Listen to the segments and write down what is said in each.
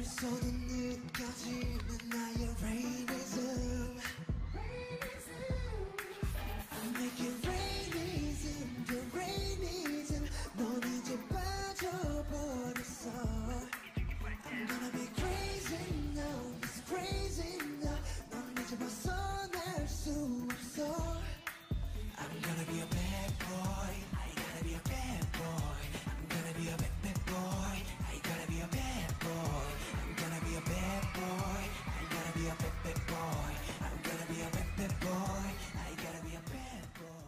손은 느껴지는 나의 rainism. Make it rainism, the rainism. 넌 이제 빠져버렸어. I'm gonna be crazy now, it's crazy now. 넌 이제 벗어날 수 없어. I'm gonna be a bad boy, I gotta be a bad boy. I'm gonna be a bad, bad boy, I gotta be a bad boy. I'm gonna be a bad boy, I gotta be a bad, bad boy. I'm gonna be a bad, bad boy, I gotta be a bad boy.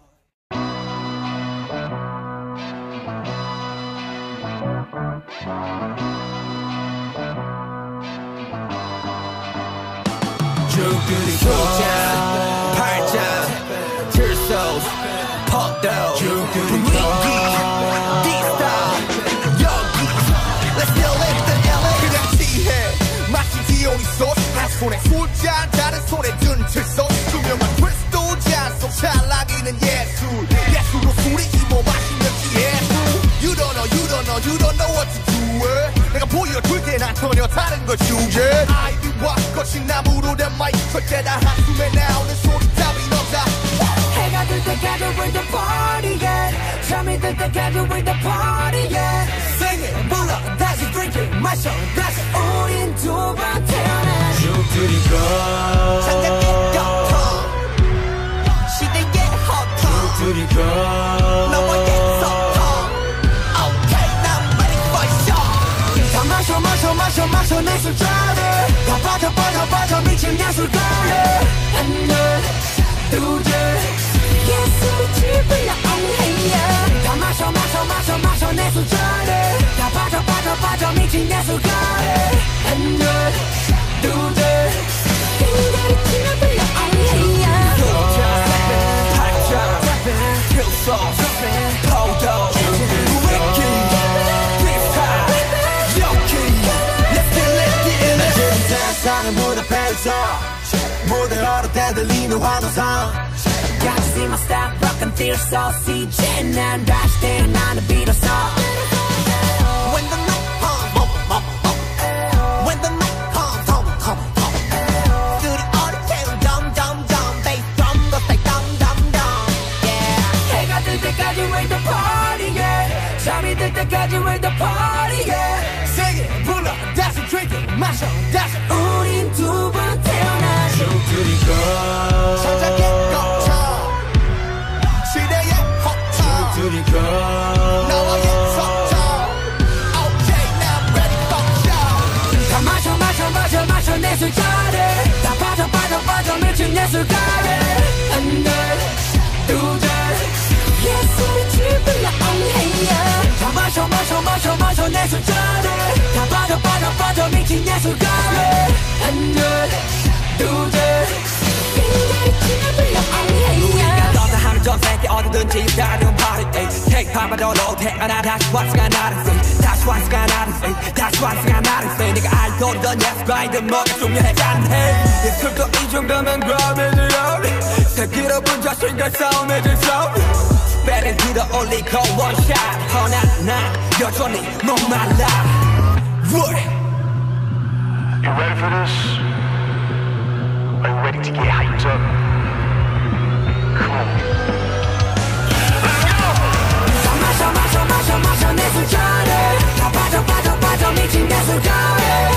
죽들이 소자 팔자 들소 퍽도 분위기 디스타 여기 Let's still live the LA 그냥 취해 마치 디오니 소스 한 손에 술잔 다른 손에 든 칠소스 투명한 크리스탈 잔속 찰나기는 예술로 술이 입어 마시면 예술 You don't know what to do it. 내가 보여줄게 난 전혀 다른 걸 주제 아이비와 거친 나무로 된 마이크 절대 다 한숨에 나오는 소리 답이 없다 해가 들 때까지 with the party yeah 잠이 들 때까지 with the party yeah Sing it 불러 다시 drink it 마셔 다시 우린 두 번 태어나 죽들이고 창작의 격통 시대의 허통 죽들이고 너와의 소통 Okay I'm ready for show 다 마셔 내 술잔에 다 빠져 미친 예술가에 하나 둘셋 예술이 집을 나옹해야 다 마셔 내 술잔에 다 빠져 미친 예술가에 하나 둘셋 인간이 집을 나옹해야 팔자 필소 포도 위키 딥스타 여기 Let's get 나 지금 세상의 무대에서 무대로 대들리는 환호성 Got to see my style, rockin' fierce, so CJ 난 다시 태어나는 비로소 When the night comes When the night comes 스튜디오를 채운 덤덤덤 Bass drum go say 덤덤덤 Yeah 해가 뜰 때까지 with the party yeah 잠이 들 때까지 with the party yeah Sing it 불러 다시 drink it 마셔 다시 우린 두 번 태어나 죽들이고 창작의 거쳐 시대의 허터 죽들이고 나와의 소통 Okay now I'm ready for show 다 마셔 내 술잔에 다 빠져 미친 예술가에 하나 둘셋 예술이 집을 나옹해야 다 마셔 내 술잔에 다 빠져 미친 예술가에 하나 둘셋 인간이 집을 나옹해야 너가 하는 전 세계 어디든지 다른 party Take 파마도로 태어나 다시 왔으가 나를 say 다시 왔으가 나를 say 다시 왔으가 나를 say 내가 알던 예술가이든 뭐가 중요해 않네 예술도 이 정도면 그럼에도 새끼로분 자신과 싸움에 들싸움 배를 들어 올리고 원샷 허나 난 여전히 목말라 You ready for this? Are you ready to get hyped up? Come on. 마셔 내 술잔에 다 빠져 미친 예술가에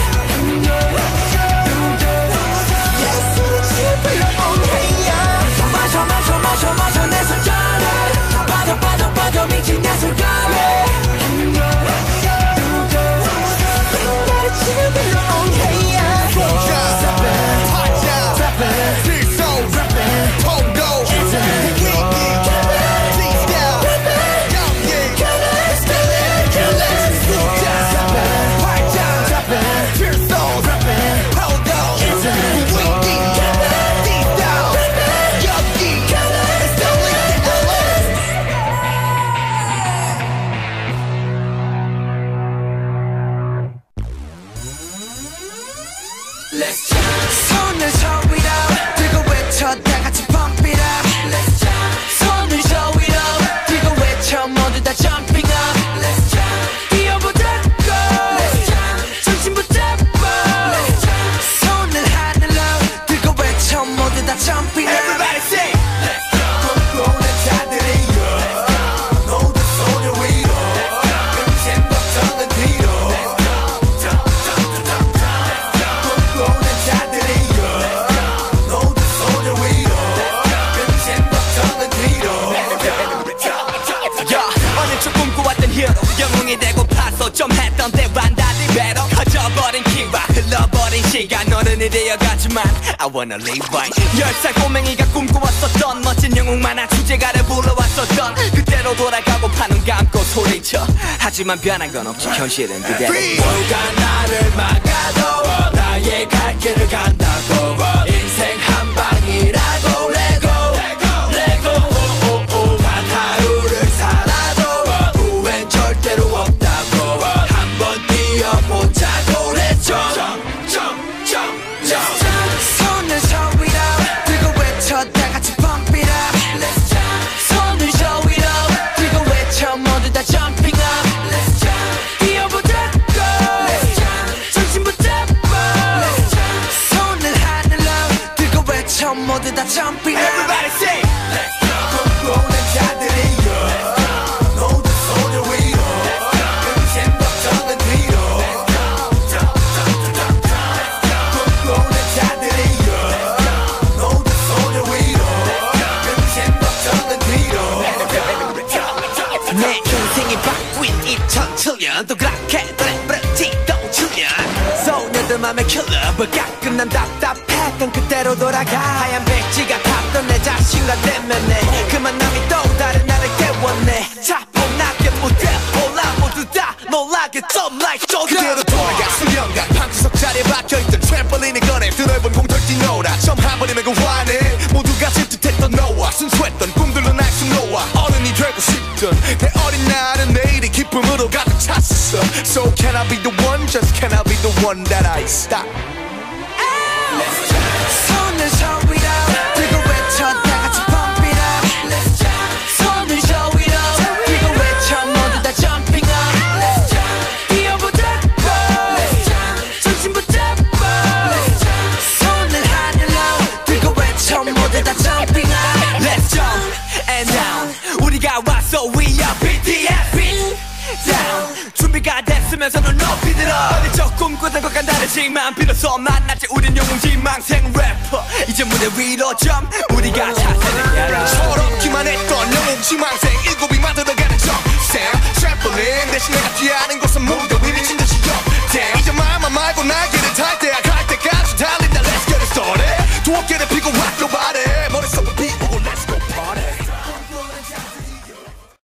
예술이 집을 나옹해야 다 마셔 내 술잔에 다 빠져 미친 예술가에 인간이 집을 나옹해야 팔자 필소 포도 위키 손을 저 위로 들고 외쳐 다 같이 pump it up Let's jump 손을 저 위로 들고 외쳐 모두 다 jumping up Let's jump 뛰어보자고 Let's jump 정신 붙잡고 배로 커져버린 키와 흘러버린 시간 어른이 되어가지만 I wanna live right 10살 꼬맹이가 꿈꿔왔었던 멋진 영웅 만화 주제가를 불러왔었던 그때로 돌아가고파 눈 감고 소리쳐 하지만 변한 건 없지 현실은 그대로 뭐가 나를 막아도 나의 갈 길을 간다고 인생 한 방이라고 레고 단 하루를 살아도 후회는 절대로 없다고 한번 뛰어보자고 그랬죠 손을 저 위로 들고 외쳐 다 같이 pump it up Let's jump 손을 저 위로 들고 외쳐 모두 다 jumping up Let's jump 뛰어보자고 Let's jump 정신 붙잡고 Let's jump 손을 하늘로 들고 외쳐 모두 다 jumping up Everybody say Let's go 꿈꾸는 자들이여 모두 손을 위로 금신 걱정은 뒤로 꿈꾸는 자들이여 모두 손을 위로 금신 걱정은 뒤로 내 인생이 바뀐 2007년 또 그렇게 브레티도 7년 소녀들 맘에 킬러 가끔 난 답답해 건 그때로 돌아가 하얀 백지가 탔던 내 자신과 때문에 그 만남이 또 다른 나를 깨웠네 차분하게 무대 올라 모두 다 놀라게 좀 like 그대로 돌아가 수년간 방구석 자리에 박혀있던 트램펄린에 꺼내 드넓은 공터를 뛰노라 처음 한 번이면 그 화내 모두가 질투했던 너와 순수했던 꿈들로 날숨 놓아 어른이 되고 싶던 내 어린 날은 내일이 기쁨으로 가득 찼어 So can I be the one? Just can I be the one that I stop? 손을 저 위로 들고 외쳐 다 같이 pump it up Let's jump 손을 저 위로 들고 외쳐 모두 다 jumping up Let's jump 뛰어보자고 Let's jump 정신 붙잡고 Let's jump 손을 하늘로 들고 외쳐 모두 다 jumping up Let's jump and down 우리가 왔어 we are BTS beat down 준비가 됐으면서 눈 높이 들어 어릴 적 꿈꾸던 것과 다르지만 비로소 만났지 우린 영웅 지망생 래퍼 이제 무대 위로 점 우리가 차세를 열어 서럽기만 했던 영웅 지망생 일곱이 만들어가는 정생 트램펄린 대신 내가 뛰어하는 곳은 무대 위 미친 듯이 역대 이제 말만 말고 날개를 탈 때야 갈 때까지 달린다 Let's get it started 두 어깨를 피고 rock your